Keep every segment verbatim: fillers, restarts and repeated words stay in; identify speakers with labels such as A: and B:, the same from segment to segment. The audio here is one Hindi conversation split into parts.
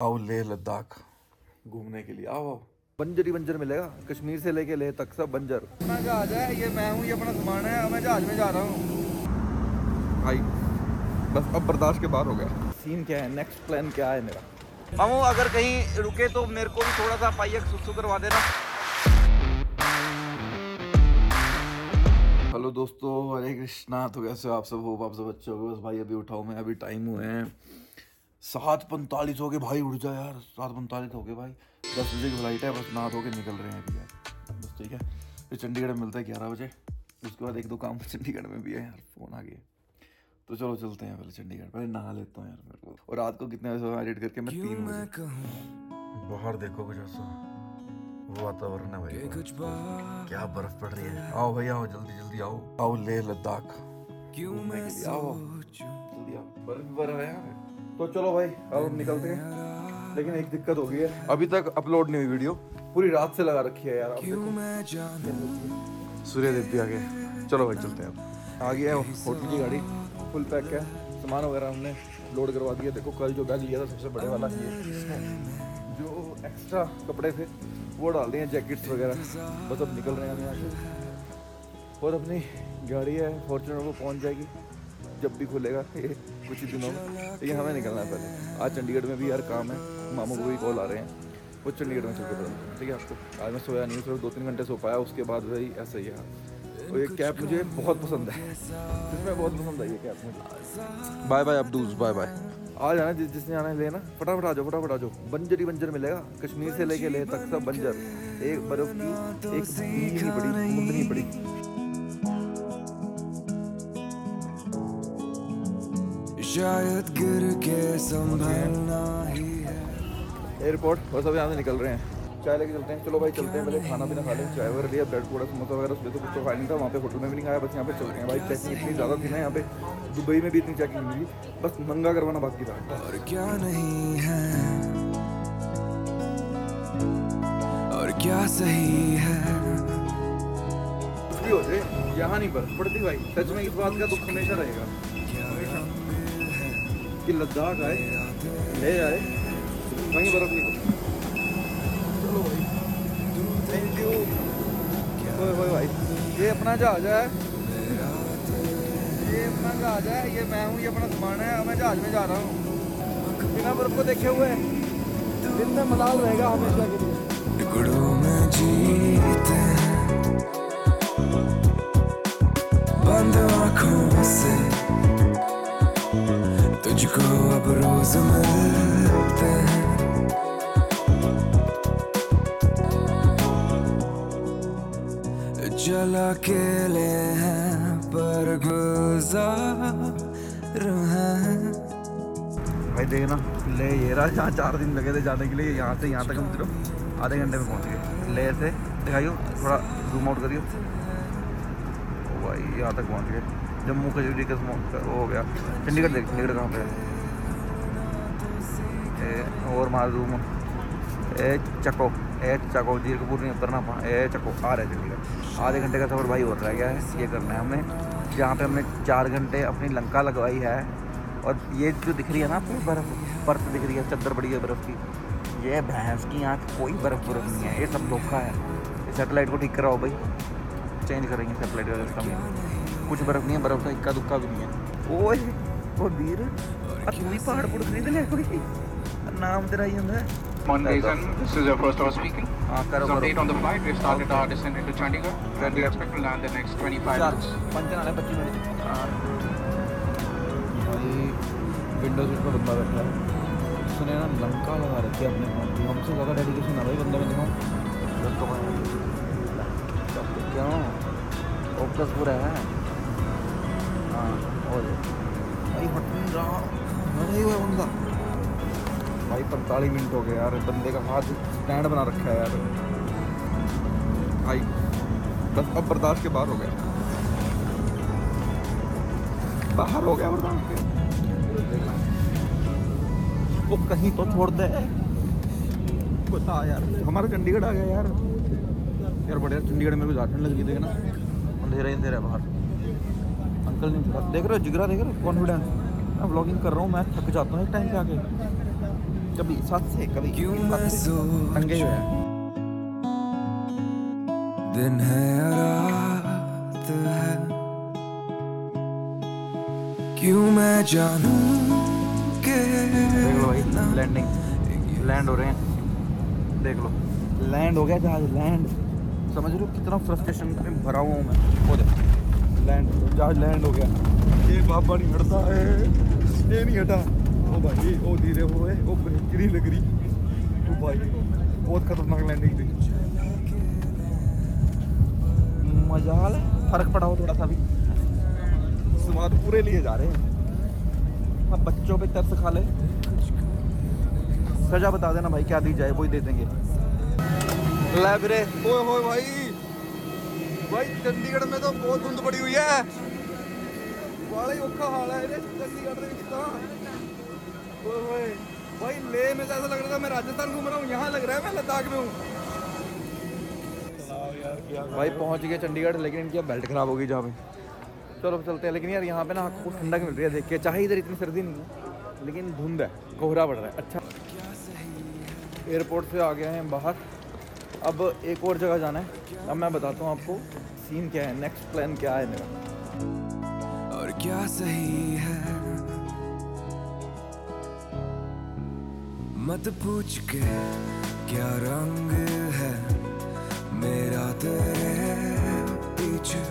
A: आओ लेह लद्दाख घूमने के लिए। आओ आओ बंजर ही बंजर मिलेगा, कश्मीर से लेके लेह तक सब बंजर। अपना जहाज है ये, मैं हूँ, ये अपना सामान है, मैं जहाज में जा रहा हूँ भाई। बस अब बर्दाश्त के बाहर हो गया। सीन क्या है, नेक्स्ट प्लान क्या है मेरा। हम अगर कहीं रुके तो मेरे को भी थोड़ा सा पाइया सुसु करवा देना। हेलो दोस्तों, हरे कृष्णा। तो कैसे हो आप सब? हो आप सब अच्छे हो गए? बस भाई अभी उठाओ मैं, अभी टाइम हुए हैं सात पैंतालीस हो गए भाई। उठ जा यार, सात पैंतालीस हो गए भाई। दस बजे की फ्लाइट है, बस नहा धो के निकल रहे हैं अभी यार। बस ठीक है, फिर चंडीगढ़ में मिलता है ग्यारह बजे। उसके बाद एक दो काम चंडीगढ़ में भी है यार, फ़ोन आ गया। तो चलो चलते हैं पहले चंडीगढ़, पहले नहा लेता हूँ यार मेरे को। और रात को कितने बजे एडिट करके मैं तीन बजे। बाहर देखो कुछ ऐसा वो वातावरण है भाई, क्या बर्फ पड़ रही है। आओ भाई आओ, जल्दी जल्दी आओ। आओ लेह लद्दाख घूमने के लिए, आओ जल्दी आओ। बर्फ ही बर्फ है यहाँ। तो चलो भाई अब हम निकलते हैं। लेकिन एक दिक्कत हो गई है, अभी तक अपलोड नहीं हुई वीडियो। पूरी रात से लगा रखी है यार। आप देखो सूर्य देव भी आ गए। चलो भाई चलते हैं। अब आ गया है होटल की गाड़ी, फुल पैक है, सामान वगैरह हमने लोड करवा दिया। देखो कल जो बैग लिया था सबसे बड़े वाला, ये जो एक्स्ट्रा कपड़े थे वो डाल दिए, जैकेट्स वगैरह। बस अब निकल रहे हैं हम यहाँ से। और अपनी गाड़ी है फॉर्च्यूनर, वो पहुँच जाएगी जब भी खुलेगा ये कुछ ही दिनों में। लेकिन हमें निकलना है पहले। आज चंडीगढ़ में भी यार काम है, मामू को भी कॉल आ रहे हैं, वो चंडीगढ़ में चल के पड़ा। ठीक है आपको, आज मैं सोया नहीं, सिर्फ दो तीन घंटे सो पाया। उसके बाद भाई ऐसा ही है। और ये कैब मुझे बहुत पसंद है, इसमें बहुत पसंद आई ये कैब मुझे। Bye bye Abdus, bye bye. आ जाना जिस जिसने आना है लेना, फटाफट आ जाओ, फटाफट आ जाओ। बंजर ही बंजर मिलेगा, कश्मीर से लेके लेह तक सब बंजर। एक बर्फ की एक बूंद नहीं पड़ी, बूंद नहीं पड़ी। शायद गिर के संभलना ही है। एयरपोर्ट बस अब यहाँ से निकल रहे हैं। चाय लेके चलते हैं। चलो भाई चलते हैं, पहले खाना पीना खा लें। चाय वगैरह लिया, ब्रेड पकौड़ा समोसा वगैरह। उसमें तो कुछ तो खा नहीं था, वहाँ पे होटल में भी नहीं खाया। बस यहाँ पे चलते हैं भाई। चेकिंग इतनी ज़्यादा थी ना यहाँ पे, दुबई में भी इतनी चेकिंग नहीं थी, बस नंगा करवाना बाकी था। और क्या नहीं है और क्या सही है, कुछ भी हो जाए यहाँ नहीं बर्फ पड़ती भाई। सच में इस बात का दुख हमेशा रहेगा कि लद्दाख आए, ले आए, वहीं बर्फ नहीं पड़ती। चलो भाई, थैंक यू। ओए ओए भाई, ये अपना जहाज है, ये अपना जहाज है, ये मैं हूँ, ये अपना सामान है, मैं जहाज में जा रहा हूँ। बिना बर्फ को देखे हुए दिल में मलाल रहेगा हमेशा के लिए। टुकड़ों में जीते हैं बंद आँखों से, तुझको अब रोज मिलते हैं। चल अकेले हैं पर गुज़ार हैं। भाई देखना ले ये रहा, जहाँ चार दिन लगे थे जाने के लिए, यहाँ से यहाँ तक हम सिर्फ आधे घंटे में पहुँच गए। ले से दिखाइयो, थोड़ा जूम आउट करियो। भाई यहाँ तक पहुँच गए। जम्मू कश्मीर का वो हो गया। चंडीगढ़ देख, चंडीगढ़ कहाँ पे है? और मार दूँ ए चको, ए चको, जीर कपूर नहीं उतरना पा, ए चको आ रहे चंडीगढ़। आधे घंटे का सफ़र भाई और रह गया है। ये करना है हमने, जहाँ पे हमने चार घंटे अपनी लंका लगवाई है। और ये जो दिख रही है ना आपको बर्फ़, बर्फ़ दिख रही है, चद्दर बड़ी है बर्फ़ की। ये भैंस की आँख, कोई बर्फ़ बर्फ़ नहीं है, ये सब धोखा है। इस सेटेलाइट को ठीक कराओ भाई, चेंज करेंगे सेटेलाइट का सिस्टम। कुछ बर्फ़ नहीं है, बर्फ़ का इक्का दुक्का भी नहीं है। ओए ओ वीर, तू भी पहाड़ पुड़ खरीद ले कोई, नाम तेरा ही होंगे।
B: Mondesan, this is your first hour speaking.
A: हाँ करो
B: So
A: करो।
B: update on the flight, we've started our descent into Chandigarh and we expect to land in the next twenty-five minutes.
A: पंचन आने पच्चीस मिनट। भाई विंडो सीट पर बंदा बैठा है, उसने ना लंका लगा रखी है अपने फोन की। हमसे ज़्यादा डेडिकेशन है भाई बंदे में। देखो क्यों फोकस पूरा है। हाँ और भाई हट नहीं रहा, नहीं हुआ बंदा भाई। पैंतालीस मिनट हो गए यार, बंदे का हाथ स्टैंड बना रखा है यार भाई। बस अब बर्दाश्त के बाहर हो गया, बाहर हो गया बर्दाश्त के। वो कहीं तो छोड़ दे, बता यार। हमारा चंडीगढ़ आ गया यार। यार बढ़िया, चंडीगढ़ में भी ठंड लग रही थी ना, अंधेरा ही अंधेरा बाहर। अंकल नहीं देख रहे हो, जिगरा देख रहे हो, कॉन्फिडेंस। मैं व्लॉगिंग कर रहा हूँ, मैं थक जाता हूँ एक टाइम पे आके। कभी साथ से कभी साथ से टंगे हुए हैं।
C: दिन है रात है, क्यों मैं जानूं के
A: देख लो भाई लैंडिंग लैंड हो रहे हैं, देख लो लैंड हो गया जहाज लैंड। समझ लो कितना फ्रस्ट्रेशन में भरा हुआ हूँ मैं। वो देख लैंड जहाज लैंड हो गया। ये बाबा नहीं हटता है, ये नहीं हटा। ओ भाई ओ धीरे वो है, वो गिरी लग रही। ओ भाई बहुत खतरनाक लैंडिंग थी। मजा आ रहा, फर्क पड़ा हो थोड़ा सा भी। स्वाद पूरे लिए जा रहे हैं। अब बच्चों पे तरस खा ले, सजा बता देना भाई क्या दी जाए वही दे देंगे। लाइब्रे ओए होए भाई भाई चंडीगढ़ में तो बहुत धुंध पड़ी हुई है। बड़ा ही औखा हाल है चंडीगढ़ में कितना। ओए होए भाई ले में तो ऐसा लग रहा था मैं राजस्थान घूम रहा हूँ, यहाँ लग रहा है मैं लद्दाख में हूँ। भाई पहुँच गए चंडीगढ़, लेकिन इनकी अब बेल्ट खराब हो गई जहाँ पे। चलो चलते हैं। लेकिन यार यहाँ पे ना कुछ ठंडक मिल रही है देख के। चाहे इधर इतनी सर्दी नहीं है लेकिन धुंध है, कोहरा पड़ रहा है। अच्छा एयरपोर्ट से आ गए हैं बाहर, अब एक और जगह जाना है। अब मैं बताता हूँ आपको सीन क्या है, नेक्स्ट प्लान क्या है मेरा।
C: और क्या सही है, मत पूछ के क्या रंग है मेरा तेरे पीछे,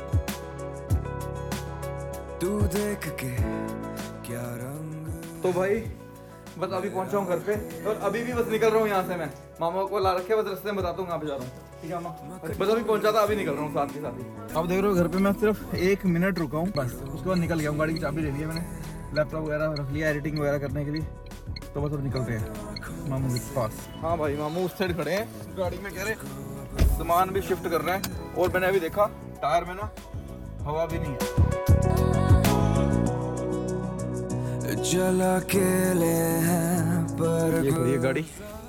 C: तू देख के क्या रंग।
A: तो भाई बस अभी पहुंचा हूँ घर पे और अभी भी बस निकल रहा हूँ यहाँ से। मैं मामा को ला रखे, बस रास्ते में बताता हूँ कहाँ पे जा रहा हूँ। ठीक है मामा, बस अभी पहुंचा था, अभी निकल रहा हूँ साथ के साथ ही। अब देख रहे हो घर पे मैं सिर्फ एक मिनट रुका हूँ बस, उसके बाद निकल गया हूँ। गाड़ी की चाबी ले लिया मैंने, लैपटॉप वगैरह रख लिया एडिटिंग वगैरह करने के लिए। तो बस अब निकलते हैं मामू के पास। हाँ भाई मामू उस साइड खड़े हैं गाड़ी में, कह रहे सामान भी शिफ्ट कर रहे हैं। और मैंने अभी देखा टायर में ना हवा भी नहीं है।
C: चला अकेले हैं पर
A: ये खड़ी है गाड़ी।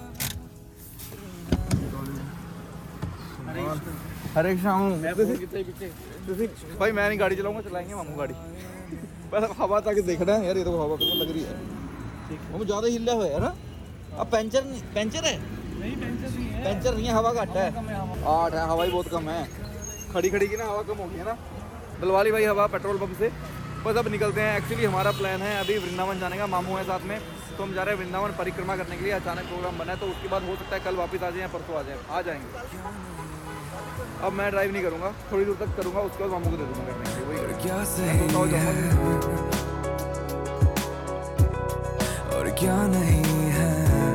A: हरे शाम भाई मैं नहीं गाड़ी चलाऊंगा, चलाएंगे मामू गाड़ी। बस हवा तक देखना है यार, ये तो हवा बिल्कुल लग रही है। वो ज्यादा हिला हुआ है ना। अब पेंचर नहीं, पेंचर है नहीं, पेंचर नहीं है, पेंचर नहीं है, हवा घट है। आठ है, हवा ही बहुत कम है। खड़ी खड़ी की ना हवा कम हो गई है ना। डलवा ली भाई हवा पेट्रोल पंप से। बस अब निकलते हैं। एक्चुअली हमारा प्लान है अभी वृंदावन जाने का, मामू है साथ में, तो हम जा रहे हैं वृंदावन परिक्रमा करने के लिए। अचानक प्रोग्राम बना है, तो उसके बाद हो सकता है कल वापस आ जाए या परसों आ जाए, आ जाएंगे। अब मैं ड्राइव नहीं करूँगा, थोड़ी दूर तक करूँगा, उसके बाद मामू को दे दूँगा करने के लिए। वही
C: क्या सही है और क्या नहीं है,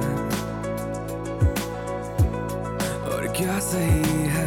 C: और क्या सही है।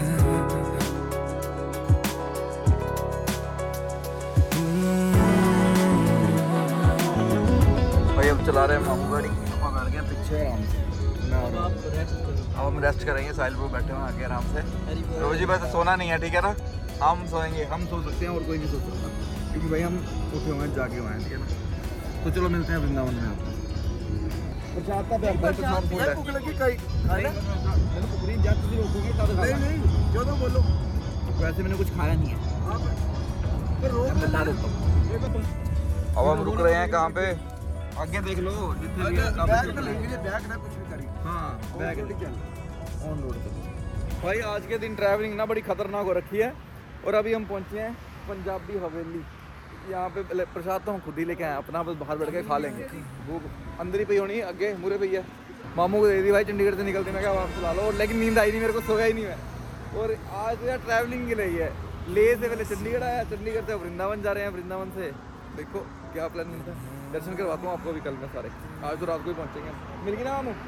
A: भाई अब चला रहे हैं मामू गाड़ी, पापा बैठ गए पीछे आराम से। मैं अब हम रेस्ट करेंगे, साहिल ब्रो बैठे हुए आगे आराम से। रोज ही बस सोना नहीं है, ठीक है ना। हम सोएंगे, हम सो सकते हैं और कोई नहीं सो सकता, क्योंकि भाई हम उठे हुए हैं, जागे हुए हैं, ठीक है ना। तो चलो मिलते हैं वृंदावन में। आप प्रसाद का बैग भाई, प्रसाद फूल है। भूख लगी कई खाना मैंने पुकरी जब तुम रोकोगे तब नहीं नहीं जो तो बोलो। वैसे मैंने कुछ खाया नहीं है, फिर रोक बता देता हूं। अब हम रुक रहे हैं कहाँ पे, आगे देख लो जितने भी बैग में लेंगे, बैग ना कुछ भी करी। हां बैग ऑन रोड पे। भाई आज के दिन ट्रैवलिंग ना बड़ी खतरनाक हो रखी है। और अभी हम पहुंचे हैं पंजाबी हवेली। यहाँ पे प्रसाद तो हम खुद ही लेके आए अपना, बस बाहर बैठ के खा लेंगे। भूख अंदर ही पई होनी, आगे मुरे पई है। मामू को दे दी भाई चंडीगढ़ से निकलते, मैं क्या वापस ला लो। और लेकिन नींद आई नहीं मेरे को, सोया ही नहीं मैं। और आज यार ट्रैवलिंग के लिए है, ले से पहले चंडीगढ़ आया, चंडीगढ़ से वृंदावन जा रहे हैं, वृंदावन से देखो क्या प्लान मिलता है। दर्शन करवाता हूँ आपको भी कल में सारे। आज तो रात को ही पहुँचेंगे। मिल गई ना मामू,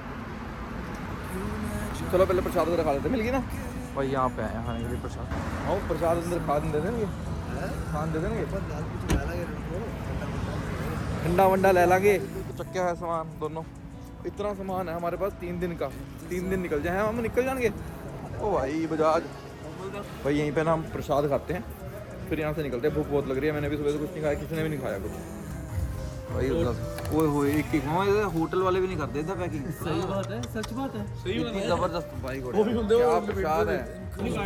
A: चलो पहले प्रसाद उधर खा लेते। मिल गई ना भाई, यहाँ पे आए खाने के लिए प्रसाद। हाँ प्रसाद अंदर खा दे देंगे, खान दे देंगे, ठंडा वंडा ले लांगे। चक्का है सामान दोनों, इतना सामान है हमारे पास, तीन दिन का, तीन दिन निकल जाए हम, निकल जाएंगे। ओ भाई बजाज भाई, यहीं पे ना हम प्रसाद खाते हैं, फिर यहाँ से निकलते हैं। भूख बहुत लग रही है, मैंने भी सुबह से कुछ नहीं खाया, किसी ने भी नहीं खाया कुछ भाई। ओए होए एक एक होटल वाले भी नहीं करते थे पैकिंग।
D: सही बात है, सच बात है, सही बात है।
A: जबरदस्त भाई, क्या प्रसाद है।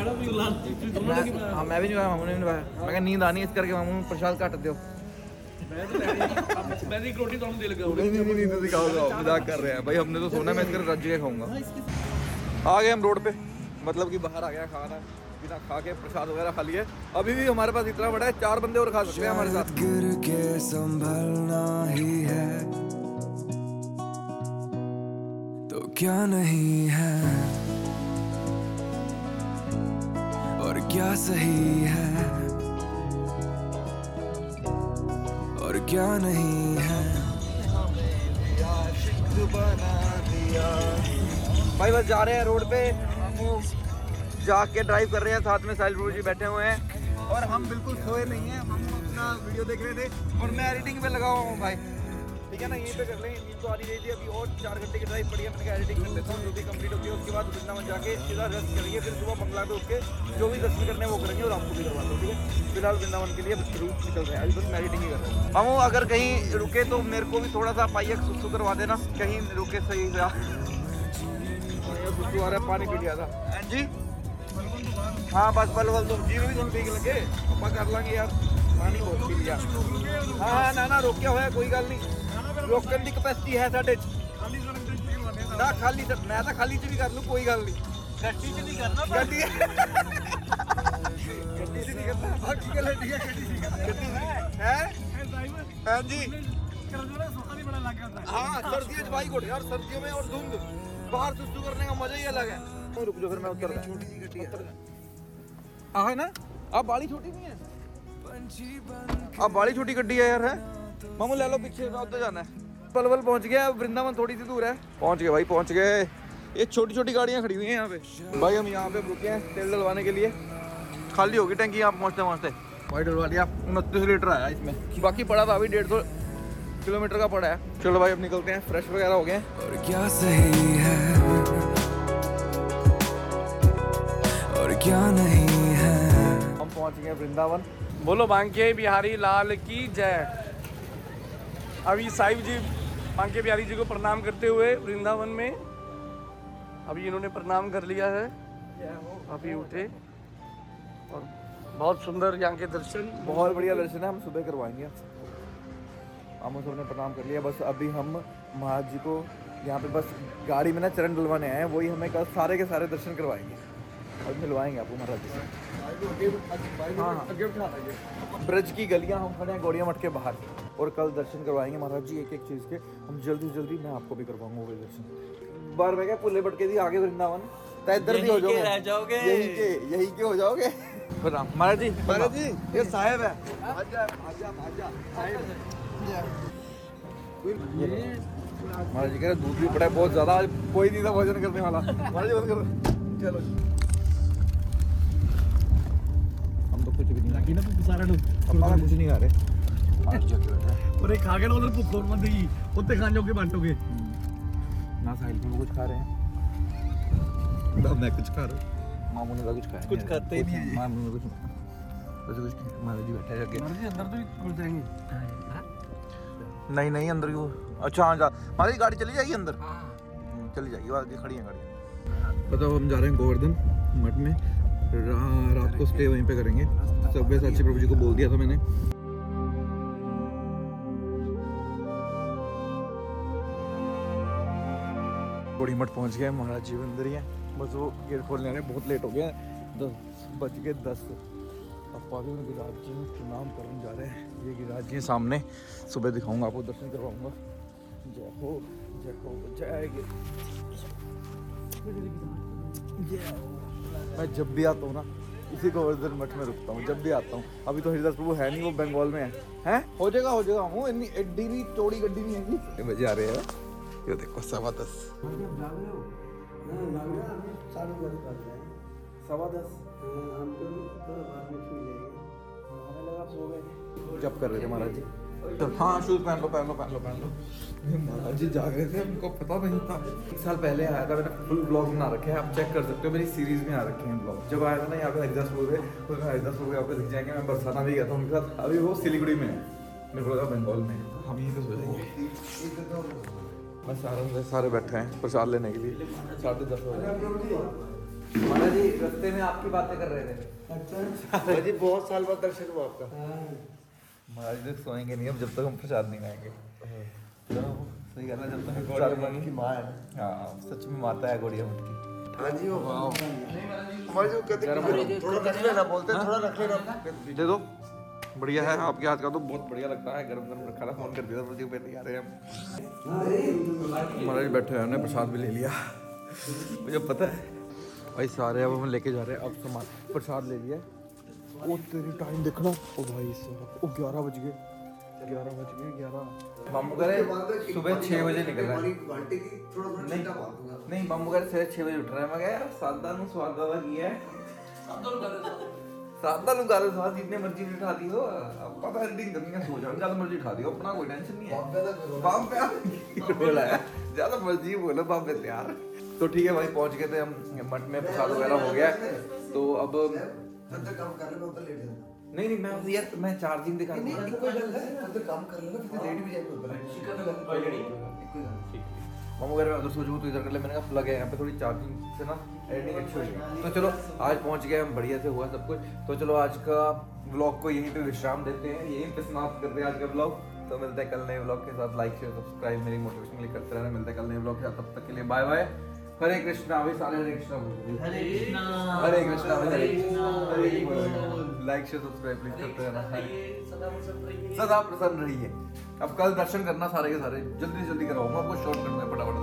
A: हाँ मैं भी नहीं खाया, मामू ने भी नहीं खाया। मैं कहा नींद आनी है इस करके मामू प्रसाद काट दो।
D: मैं एक रोटी तो दे लगा
A: नहीं नहीं नहीं तो दिखाओ मजाक कर रहे हैं भाई, हमने तो सोना मैं इसका रज के खाऊंगा। आ गए हम रोड पे, मतलब कि बाहर आ गया खाना बिना खा के प्रसाद वगैरह खा लिए। अभी भी हमारे पास इतना बड़ा है, चार बंदे और खा सकते हैं हमारे साथ।
C: गिर के संभलना ही है तो क्या नहीं है, और क्या सही है और क्या नहीं है।
A: भाई बस जा रहे हैं रोड पे, जाके ड्राइव कर रहे हैं, साथ में साहिल प्रभु जी बैठे हुए हैं और हम बिल्कुल सोए नहीं हैं। हम अपना वीडियो देख रहे थे और मैं एडिटिंग पे लगा हुआ हूँ भाई, ठीक है ना, यहीं पे कर लेंगे। नींद तो आ रही थी, अभी और चार घंटे की ड्राइव पड़ी है, मैंने कहा एडिटिंग कर लेता हूँ, जो भी कंप्लीट होती है उसके बाद वृंदावन जाके सीधा रेस्ट करेंगे, फिर सुबह बंगला पे उठ के जो भी दर्शन करने हैं वो करेंगे और आपको भी करवा दो, ठीक है। फिलहाल वृंदावन के लिए रूट निकल रहे हैं, अभी बस मैं एडिटिंग ही कर रहा हूँ। हम अगर कहीं रुके तो मेरे को भी थोड़ा सा पाइए सुसु करवा देना, कहीं रुके सही से। सुसु आ रहा है, पानी पी लिया था जी। हाँ बस बल बल तुम जी भी तुम ठीक लगे, अपा कर लांगे यार, पानी बहुत पी लिया। हाँ ना ना रोके हुआ है, कोई गल नहीं, रोकन की कैपेसिटी है साढ़े ना, खाली मैं तो खाली च भी कर लूँ, कोई गल नहीं। गड्डी च नहीं करना, गड्डी गड्डी च नहीं करना, बाकी गल है हाँ जी। हाँ सर्दियों भाई घोड़े और सर्दियों में और धुंध बाहर सुसु करने का मजा ही अलग है। रुक जाओ फिर मैं उतर रहा। छोटी सी गड्डी है ना, अब बाली छोटी नहीं है, अब बाली छोटी गड्डी है यार, है मामू ले लो पीछे, उधर जाना है। पलवल पहुंच गया, वृंदावन थोड़ी सी दूर है, पहुंच गए भाई पहुंच गए। ये छोटी छोटी गाड़ियां खड़ी हुई हैं यहाँ पे भाई, हम यहाँ पे रुके हैं तेल डलवाने के लिए, खाली होगी टंकी यहाँ पहुँचते पहुँचते। भाई डलवा लिया, उनतीस लीटर आया इसमें, बाकी पड़ा था अभी डेढ़ सौ किलोमीटर का पड़ा है। चलो भाई अब निकलते हैं, फ्रेश वगैरह हो गए
C: और क्या सही है और क्या नहीं है।
A: हम पहुंच गए वृंदावन।
D: बोलो बांके बिहारी लाल की जय। अभी साहिब जी बांके बिहारी जी को प्रणाम करते हुए वृंदावन में, अभी इन्होंने प्रणाम कर लिया है, अभी उठे और बहुत सुंदर यहाँ के दर्शन,
A: बहुत बढ़िया दर्शन है, हम सुबह करवाएंगे। हम सबने प्रणाम कर लिया, बस अभी हम महाराज जी को यहाँ पे बस गाड़ी में ना चरण डलवाने आए हैं, वही हमें कल सारे के सारे दर्शन करवाएंगे और मिलवाएंगे आपको महाराज जी से। हाँ ब्रज की गलियाँ हम खड़े हैं गौड़िया मठ के बाहर, और कल दर्शन करवाएंगे महाराज जी एक एक चीज़ के। हम जल्दी जल्दी मैं आपको भी करवाऊंगा वो दर्शन। बार में क्या पुल्ले बटके दी आगे वृंदावन, तो इधर भी हो जाओगे, रह जाओगे, यही के यही के हो जाओगे। महाराज जी महाराज जी ये साहेब है, आजा आजा आजा साहेब। महाराज जी कह रहे दूध भी पड़ा है बहुत ज्यादा, आज कोई नहीं था भोजन करने वाला। महाराज जी बंद करो, चलो हम तो कुछ भी नहीं
D: ना सारा
A: अपना कुछ नहीं खा रहे।
D: और एक खा के ना उधर भूख और मत गई, उत्ते खान जोगे बांटोगे
A: ना, साहिल में कुछ खा रहे हैं ना, मैं कुछ खा रहा हूँ, मामू ने कुछ खाया, कुछ खाते ही नहीं है मामू ने कुछ कुछ कुछ महाराज जी बैठे जाके
D: अंदर तो घुस जाएंगे।
A: नहीं नहीं अंदर क्यों, अच्छा हाँ जा हमारी गाड़ी चली जाएगी अंदर, चली जाएगी, आगे खड़ी है गाड़ी। बताओ हम जा रहे हैं गोवर्धन मठ में, रा, रात को स्टे वहीं पे करेंगे। सबवे साक्षी प्रभु जी को बोल दिया था मैंने। बड़ी मठ पहुंच गए, महाराज जी अंदर ही हैं, बस वो गेट खोलने आ रहे हैं, बहुत लेट हो गया, दस बज के दस। अब आगे में गिरिराज जी में प्रणाम करने जा रहे हैं, ये गिरिराज जी सामने, सुबह दिखाऊंगा आपको, दर्शन करवाऊंगा। जय हो जय हो जय जय। मैं जब भी आता हूँ ना इसी गोवर्धन मठ में रुकता हूँ, जब भी आता हूँ। अभी तो हरिदास प्रभु है नहीं, वो बंगाल में है, हैं हो जाएगा हो जाएगा। हूँ इतनी एड्डी भी चौड़ी गड्डी नहीं है, बजे आ रहे हैं, ये देखो सवा दस सवा दस जब कर रहे थे महाराज जी। हाँ शूज पहन लो पहन लो पहन लो पहन लो। महाराज जी जाग रहे थे, हमको पता नहीं था। एक साल पहले आया था, मैंने फुल ब्लॉग बना रखे हैं, आप चेक कर सकते हो, मेरी सीरीज में आ रखे हैं ब्लॉग। जब आया था ना यहाँ पे हरिदास प्रभु थे, तो हरिदास प्रभु आपको दिख जाएंगे। मैं बरसाना भी गया था उनके साथ, अभी वो सिलीगुड़ी में है, मेरे को लगा बंगाल में, हम यहीं पे सो जाएंगे। बस सारे सारे बैठे हैं प्रसाद लेने के लिए, साढ़े दस बजे। महाराज जी रास्ते में आपकी बातें कर रहे थे। अच्छा जी बहुत साल बाद दर्शन हुआ आपका, महाराज तक सोएंगे नहीं अब जब तक हम प्रसाद नहीं खाएंगे। सही कहना, जब तक प्रसाद की माँ है। हाँ सच में माता है गौड़िया मठ की।
E: हाँ जी वो हमारे जो कहते हैं थोड़ा रख लेना बोलते हैं, थोड़ा रख लेना
A: दे दो। बढ़िया है आपके हाथ का तो बहुत बढ़िया लगता है। गरम गरम रखा था, फोन कर दिया था मुझे पहले आ रहे हैं हम। महाराज बैठे हैं, हमने प्रसाद भी ले लिया। मुझे पता है भाई सारे अब हम लेके जा रहे हैं। अब सामान प्रसाद ले लिया। ओ तेरी टाइम देखना, ओ भाई साहब ओ ग्यारह बज गए, ग्यारह बज गए ग्यारह। मामू कह रहे सुबह छः बजे निकल रहा है। नहीं नहीं मामू कह रहे सुबह छः बजे उठ रहे हैं। मैं कहा यार सादा नु स्वाद दादा किया है, सादा नु गाले स्वाद जितने मर्जी उठा दियो। अब पता एडिटिंग करनी है, सो जाओ ज्यादा मर्जी उठा दियो, अपना कोई टेंशन नहीं है। बाप पे बोला है ज्यादा मर्जी बोलो बाप पे यार। तो ठीक है भाई पहुंच गए थे हम मठ में, प्रसाद वगैरह हो गया। तो अब
E: काम कर ले, मैं उधर लेट जाऊंगा।
A: नहीं नहीं मैं यार मैं चार्जिंग दिखा
E: नहीं नहीं कोई गल है, उधर काम कर लेना, फिर लेट भी जाएगा उधर।
A: मामू कह रहे उधर सोचूं तो इधर कर ले। मैंने कहा प्लग है यहाँ पे, थोड़ी चार्जिंग से ना एडिटिंग अच्छी होगी। तो चलो आज पहुंच गए हम, बढ़िया से हुआ सब कुछ। तो चलो आज का व्लॉग को यहीं पे विश्राम देते हैं, यहीं पे समाप्त करते हैं आज का व्लॉग। तो मिलते हैं कल नए व्लॉग के साथ। लाइक शेयर सब्सक्राइब मेरी मोटिवेशन के लिए करते रहना। मिलते हैं कल नए व्लॉग के साथ, तब तक के लिए बाय बाय। हरे कृष्णा। अभी सारे हरे कृष्णा बोल
F: Hare Krishna
A: Hare Krishna Hare
F: Krishna
A: Hare like share subscribe please करते रहना।
F: सदा प्रसन्न रहिए।
A: सदा प्रसन्न रहिए। अब कल दर्शन करना सारे के सारे, जल्दी जल्दी कराऊंगा आपको, शॉर्ट करना है फटाफट।